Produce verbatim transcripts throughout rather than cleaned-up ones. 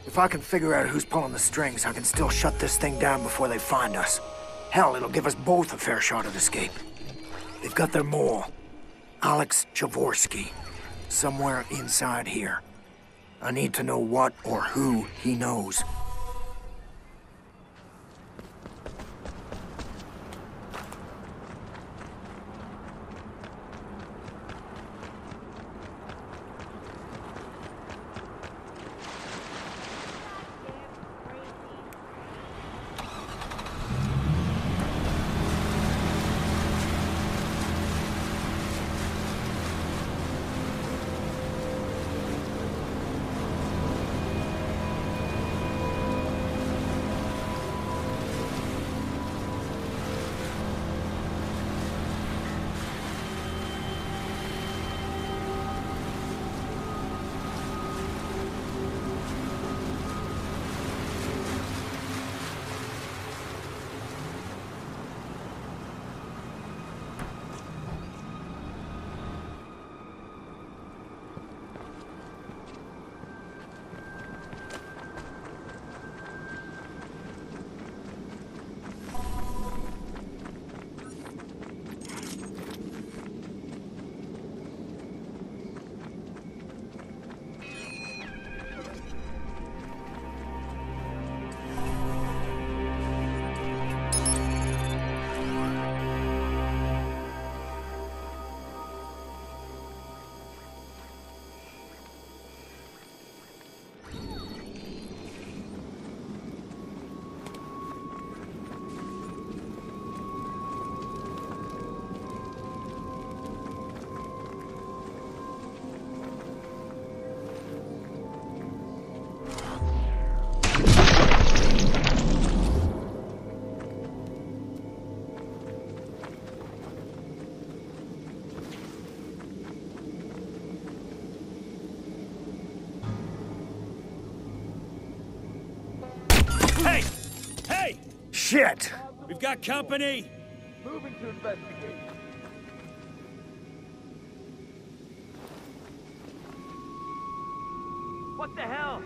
If I can figure out who's pulling the strings, I can still shut this thing down before they find us. Hell, it'll give us both a fair shot at escape. They've got their mole, Alex Javorsky, somewhere inside here. I need to know what or who he knows. Hey! Hey! Shit! We've got company! Moving to investigate. What the hell?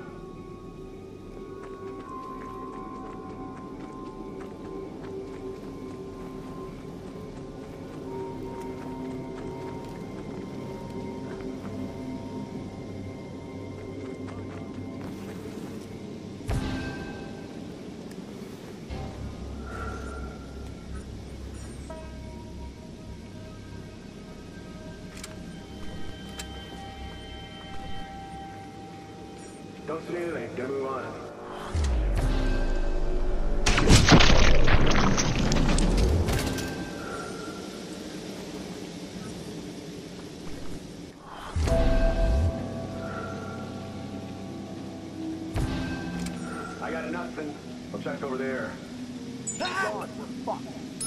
Don't see anything. Gotta move on. I got nothing. I'll check over there. God, we're fucked.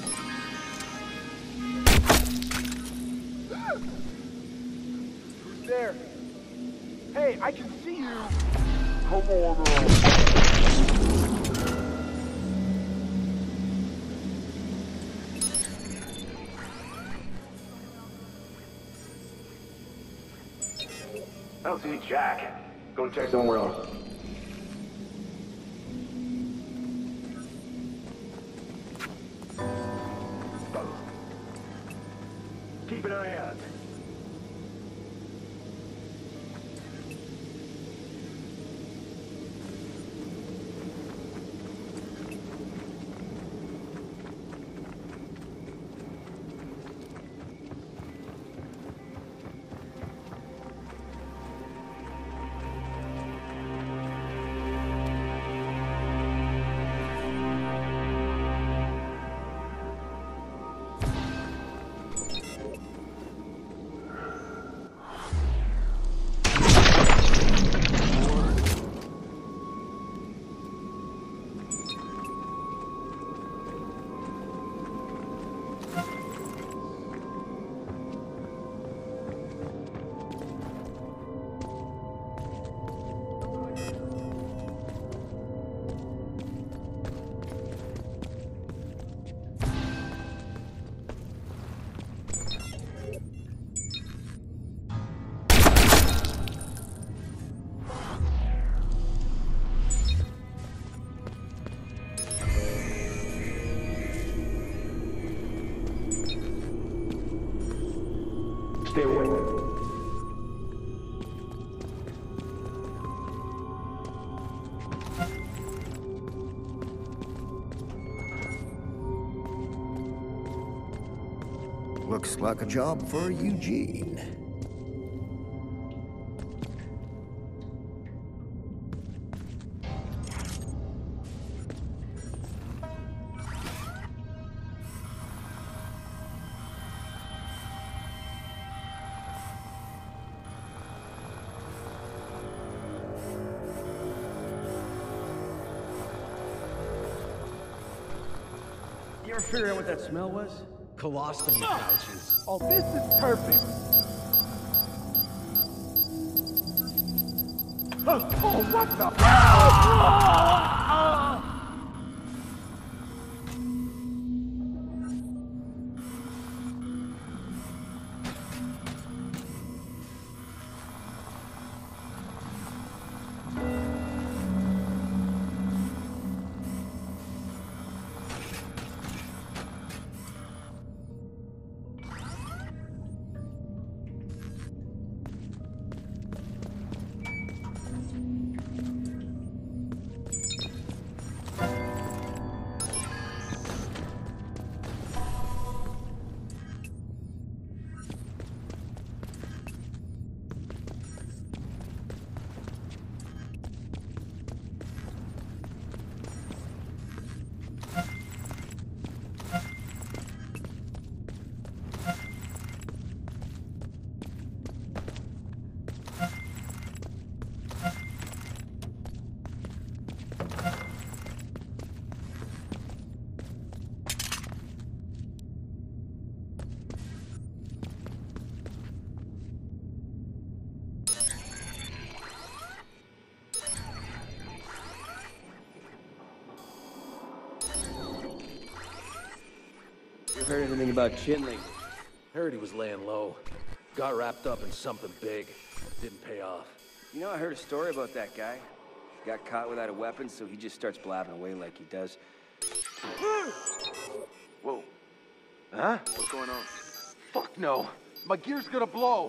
Who's there? Hey, I can see you. Come on, man. I don't see Jack. Go check somewhere else. Keep an eye out. Looks like a job for Eugene. You ever figure out what that smell was? Colostomy pouches. Oh, this is perfect. Oh, oh what the? You heard anything about Chinley? Heard he was laying low. Got wrapped up in something big. Didn't pay off. You know, I heard a story about that guy. Got caught without a weapon, so he just starts blabbing away like he does. Whoa. Huh? What's going on? Fuck no. My gear's gonna blow.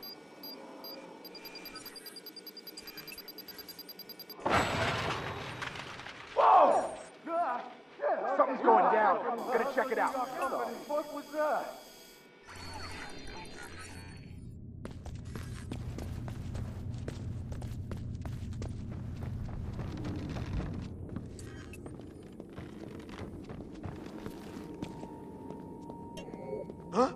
Whoa! Ah, shit. Something's going down. I'm gonna check it out. What the fuck was that? Huh?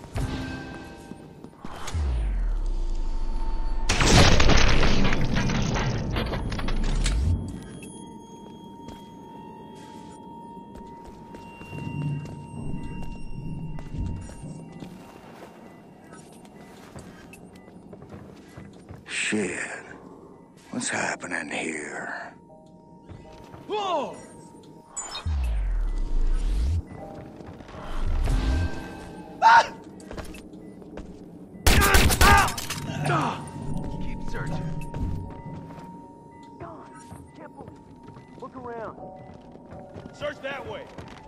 Shit. What's happening here? Whoa! Keep searching. Look around. Search that way.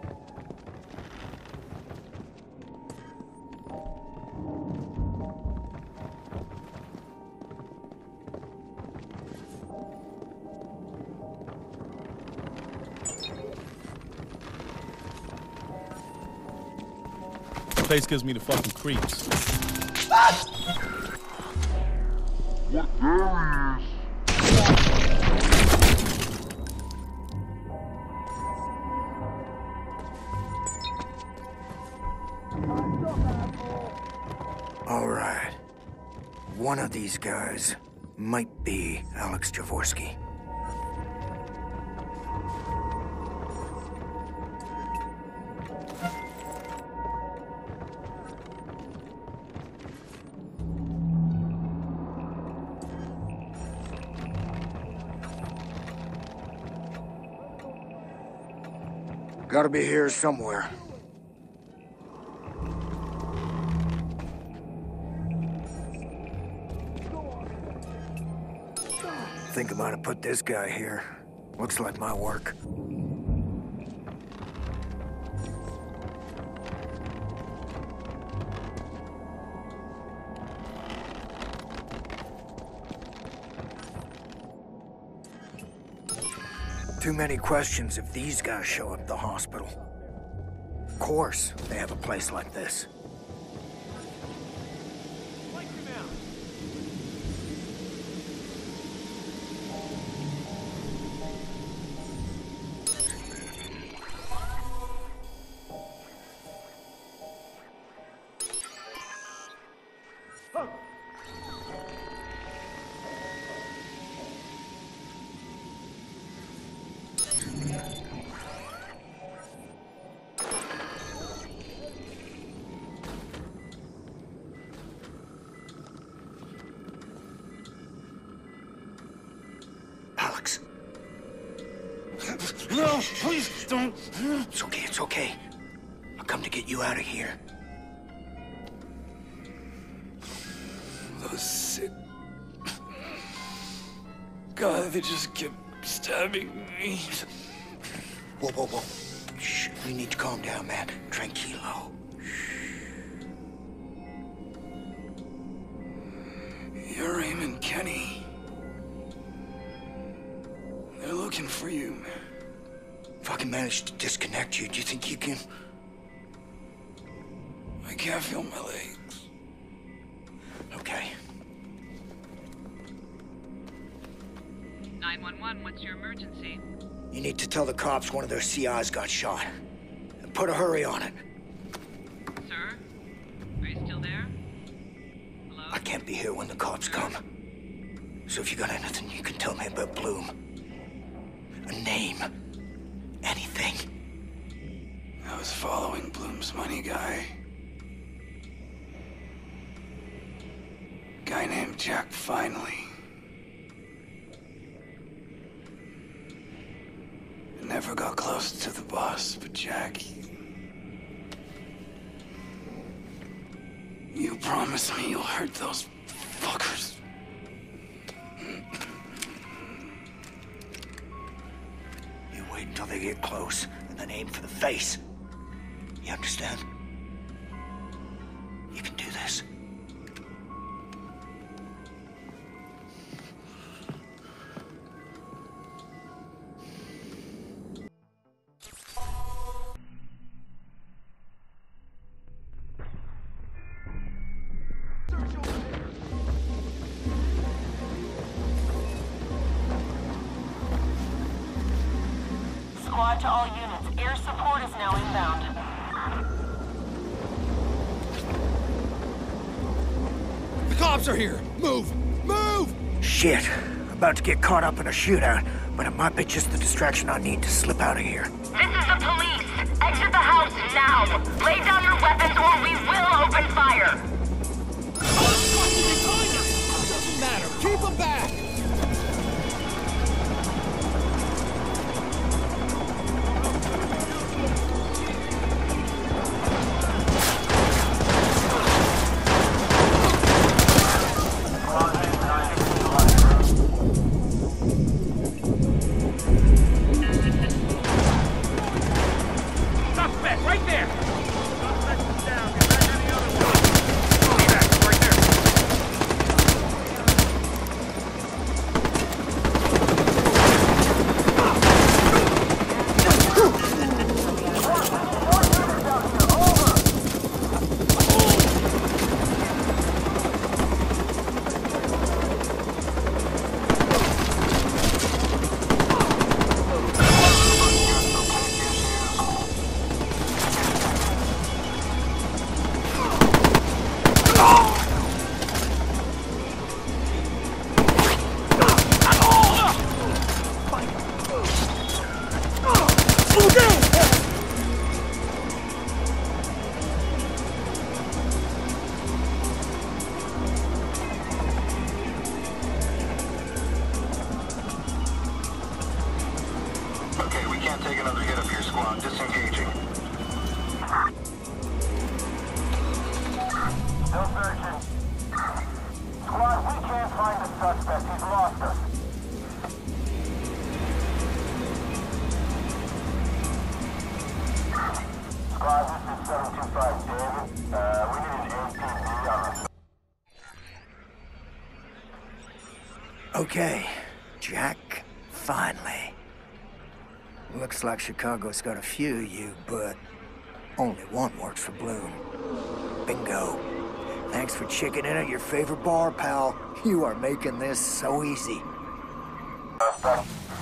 Place gives me the fucking creeps. All right. One of these guys might be Alex Javorsky. Gotta be here somewhere. Think I might have put this guy here. Looks like my work. Too many questions if these guys show up at the hospital. Of course, they have a place like this. Alex. No, please don't. It's okay, it's okay. I'll come to get you out of here. Those sick... God, they just kept stabbing me. Whoa, whoa, whoa. Shh, we need to calm down, man. Tranquilo. You're Raymond Kenny. They're looking for you. If I can manage to disconnect you, do you think you can? I can't feel my legs. Okay. nine one one, what's your emergency? You need to tell the cops one of their C Is got shot. And put a hurry on it. Sir? Are you still there? Hello? I can't be here when the cops come. So if you got anything you can tell me about Bloom. A name. Anything. I was following Bloom's money guy. Guy named Jack Finley. Never got close to the boss, but Jack... You promised me you'll hurt those fuckers. You wait until they get close, and then aim for the face. You understand? You can do this. Squad to all units. Air support is now inbound. The cops are here! Move! Move! Shit. About to get caught up in a shootout, but it might be just the distraction I need to slip out of here. This is the police. Exit the house now. Lay down your weapons or we will open fire. Doesn't matter. Keep them back! Suspect, right there! Suspect is down. Get back on the other one. See that? Right there. Okay, we can't take another hit up here, squad. Disengaging. Still searching. Squad, we can't find the suspect. He's lost us. Squad, this is seven two five David. Uh, we need an A P B on this. Okay. Jack Finley. Looks like Chicago's got a few of you, but only one works for Bloom. Bingo. Thanks for checking in at your favorite bar, pal. You are making this so easy. Suspect.